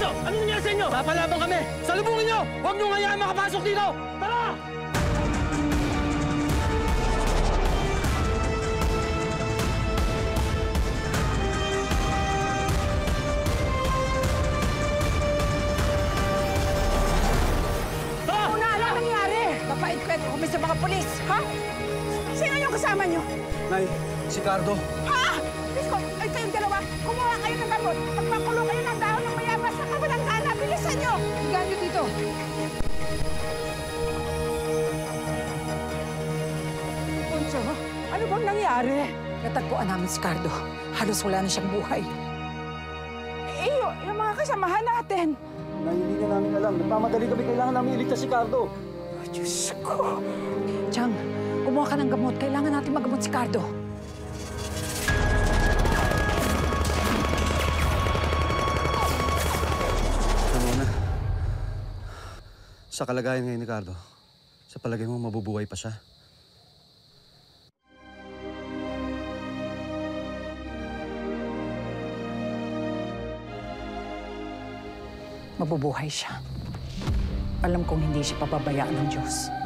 kayo! Ano nangyari sa inyo? Papalaban kami! Salubungin nyo! Huwag nyo hayaan makapasok dito! Tara! Ano na alam nangyari? Napait-kwento kami sa mga polis, ha? Sino yung kasama nyo? Nay, si Cardo. Ha? Bisko, ay kayong dalawa, kumuha kayo ng gamot. Magpakulo kayo ng dahon ng mayabas sa kawalang gana. Bilisan nyo! Higaan nyo dito. Poncho, ano bang nangyari? Natagpuan namin si Cardo. Halos wala na siyang buhay. Eh, yung mga kasamahan natin. Nay, hindi na namin alam. Nagmamadali kami. Kailangan namin iligtas si Cardo. Oh, Diyos ko. Chang, kumuha ka ng gamot. Kailangan natin magamot si Cardo. Ramona, sa kalagayan ngayon ni Cardo, sa palagay mo mabubuhay pa siya? Mabubuhay siya. Alam kong hindi siya pababayaan ng Diyos.